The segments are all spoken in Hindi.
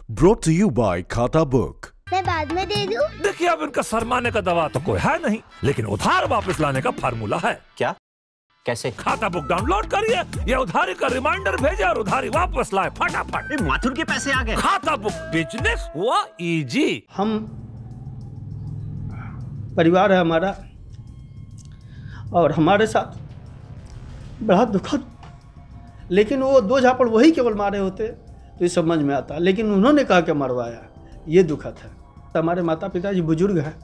Brought to you by Khatabook. मैं बाद में दे दूं? देखिए, अब इनका शर्माने का दवा तो कोई है नहीं, लेकिन उधार वापस लाने का फार्मूला है। क्या? कैसे? खाता बुक डाउनलोड करिए, ये उधारी का रिमाइंडर भेजे और उधारी वापस लाए फटाफट। माथुर के पैसे आ गए। खाता बुक, बिजनेस हुआ इजी। हम परिवार है हमारा, और हमारे साथ बड़ा दुखद, लेकिन वो दो झापड़ वही केवल मारे होते तो ये समझ में आता, लेकिन उन्होंने कहा कि मरवाया, ये दुखद है। हमारे माता पिताजी बुजुर्ग हैं,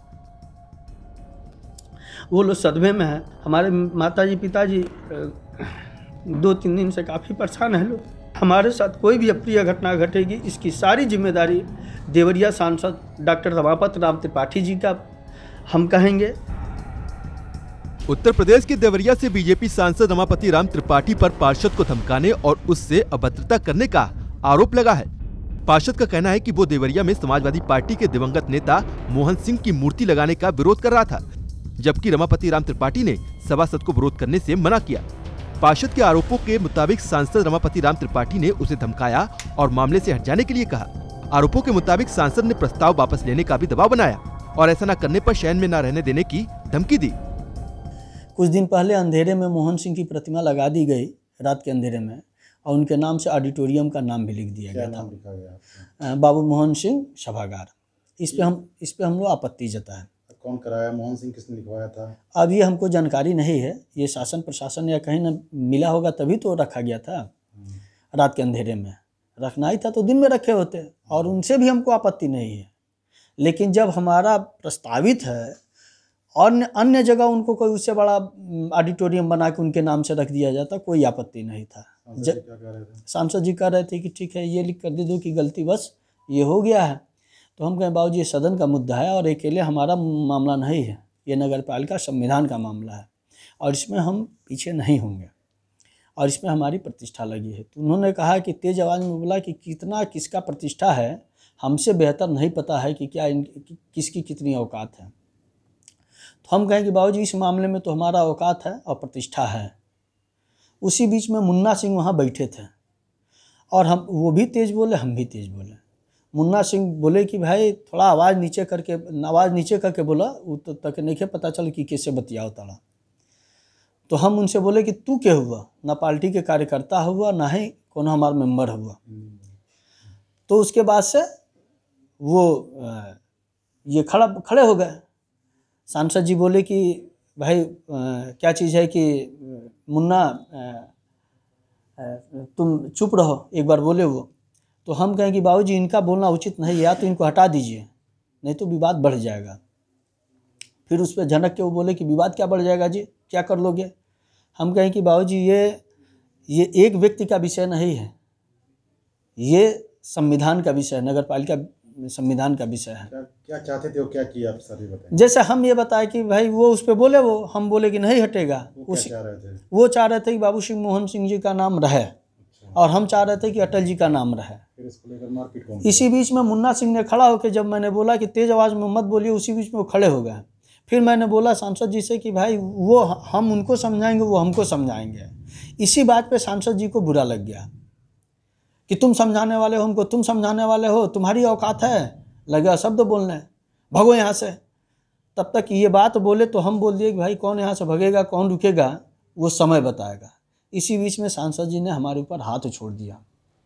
वो लोग सदमे में हैं। हमारे माताजी पिताजी 2-3 दिन से काफ़ी परेशान हैं लोग। हमारे साथ कोई भी अप्रिय घटना घटेगी, इसकी सारी जिम्मेदारी देवरिया सांसद डॉक्टर रमापति राम त्रिपाठी जी का हम कहेंगे। उत्तर प्रदेश के देवरिया से बीजेपी सांसद रमापति राम त्रिपाठी पर पार्षद को धमकाने और उससे अभद्रता करने का आरोप लगा है। पार्षद का कहना है कि वो देवरिया में समाजवादी पार्टी के दिवंगत नेता मोहन सिंह की मूर्ति लगाने का विरोध कर रहा था, जबकि रमापति राम त्रिपाठी ने सभासद को विरोध करने से मना किया। पार्षद के आरोपों के मुताबिक सांसद रमापति राम त्रिपाठी ने उसे धमकाया और मामले से हट जाने के लिए कहा। आरोपों के मुताबिक सांसद ने प्रस्ताव वापस लेने का भी दबाव बनाया और ऐसा न करने पर शयन में न रहने देने की धमकी दी। कुछ दिन पहले अंधेरे में मोहन सिंह की प्रतिमा लगा दी गई, रात के अंधेरे में, और उनके नाम से ऑडिटोरियम का नाम भी लिख दिया गया था, बाबू मोहन सिंह सभागार। इस पे हम लोग आपत्ति जताए। कौन कराया? मोहन सिंह किसने लिखवाया था? अब ये हमको जानकारी नहीं है, ये शासन प्रशासन या कहीं न मिला होगा तभी तो रखा गया था। रात के अंधेरे में रखना ही था तो दिन में रखे होते, और उनसे भी हमको आपत्ति नहीं है। लेकिन जब हमारा प्रस्तावित है और अन्य जगह उनको कोई उससे बड़ा ऑडिटोरियम बना के उनके नाम से रख दिया जाता, कोई आपत्ति नहीं था। सांसद जी कह रहे थे कि ठीक है, ये लिख कर दे दो कि गलती बस ये हो गया है। तो हम कहें बाबूजी, ये सदन का मुद्दा है और अकेले हमारा मामला नहीं है, ये नगर पालिका संविधान का मामला है और इसमें हम पीछे नहीं होंगे और इसमें हमारी प्रतिष्ठा लगी है। तो उन्होंने कहा कि तेज आवाज़ में बोला कि कितना किसका प्रतिष्ठा है, हमसे बेहतर नहीं पता है कि क्या किसकी कितनी औकात है। तो हम कहें कि बाबूजी, इस मामले में तो हमारा औकात है और प्रतिष्ठा है। उसी बीच में मुन्ना सिंह वहाँ बैठे थे और हम वो भी तेज़ बोले, हम भी तेज़ बोले। मुन्ना सिंह बोले कि भाई थोड़ा आवाज़ नीचे करके बोला, वो तो तक नहीं पता चल कि कैसे बतियाओ तड़ा। तो हम उनसे बोले कि तू क्या हुआ, ना पार्टी के कार्यकर्ता हुआ ना ही कौन हमारा मेंबर हुआ। तो उसके बाद से वो ये खड़े हो गए। सांसद जी बोले कि भाई क्या चीज़ है कि मुन्ना तुम चुप रहो, एक बार बोले वो। तो हम कहें कि बाबूजी, इनका बोलना उचित नहीं है, या तो इनको हटा दीजिए नहीं तो विवाद बढ़ जाएगा। फिर उस पर झनक के वो बोले कि विवाद क्या बढ़ जाएगा जी, क्या कर लोगे। हम कहें कि बाबूजी, ये एक व्यक्ति का विषय नहीं है, ये संविधान का विषय है, नगर पालिका संविधान का विषय है। क्या चाहते थे, क्या किया आप सर बताएं। जैसे हम ये बताए कि भाई वो उस पर बोले, हम बोले कि नहीं हटेगा। वो चाह रहे थे कि बाबू सिंह मोहन सिंह जी का नाम रहे और हम चाह रहे थे कि अटल जी का नाम रहे। फिर इसको लेकर मारपीट कौन? इसी बीच में मुन्ना सिंह ने खड़ा होकर, जब मैंने बोला कि तेज आवाज़ में मत बोलिए, उसी बीच में वो खड़े हो गए। फिर मैंने बोला सांसद जी से कि भाई वो हम उनको समझाएंगे, वो हमको समझाएंगे। इसी बात पे सांसद जी को बुरा लग गया कि तुम समझाने वाले हो हमको, तुम समझाने वाले हो, तुम्हारी औकात है, लगा शब्द बोलने, भगो यहाँ से। तब तक ये बात बोले तो हम बोल दिए कि भाई कौन यहाँ से भगेगा, कौन रुकेगा, वो समय बताएगा। इसी बीच में सांसद जी ने हमारे ऊपर हाथ छोड़ दिया,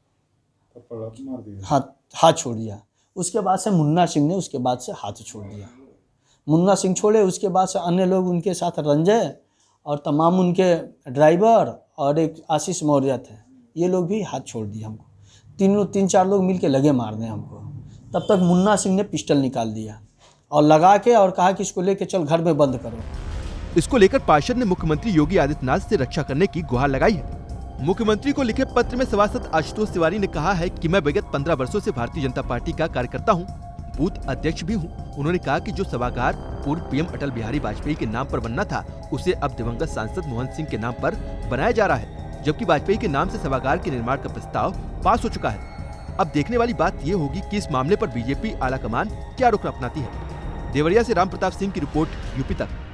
हाथ छोड़ दिया। उसके बाद से मुन्ना सिंह ने उसके बाद से हाथ छोड़ दिया। मुन्ना सिंह छोड़े, उसके बाद से अन्य लोग उनके साथ रंजय और तमाम उनके ड्राइवर और एक आशीष मौर्य थे, ये लोग भी हाथ छोड़ दिए हमको। 3-4 लोग मिल के लगे मारने हमको। तब तक मुन्ना सिंह ने पिस्टल निकाल दिया और लगा के और कहा कि इसको लेके चल घर में बंद करो। इसको लेकर पार्षद ने मुख्यमंत्री योगी आदित्यनाथ से रक्षा करने की गुहार लगाई है। मुख्यमंत्री को लिखे पत्र में सभासद आशुतोष तिवारी ने कहा है कि मैं विगत 15 वर्षों से भारतीय जनता पार्टी का कार्यकर्ता हूं, बूथ अध्यक्ष भी हूं। उन्होंने कहा कि जो सभागार पूर्व पीएम अटल बिहारी वाजपेयी के नाम पर बनना था, उसे अब दिवंगत सांसद मोहन सिंह के नाम पर बनाया जा रहा है, जबकि वाजपेयी के नाम से सभागार के निर्माण का प्रस्ताव पास हो चुका है। अब देखने वाली बात ये होगी कि इस मामले पर बीजेपी आलाकमान क्या रुख अपनाती है। देवरिया से राम प्रताप सिंह की रिपोर्ट, यूपी तक।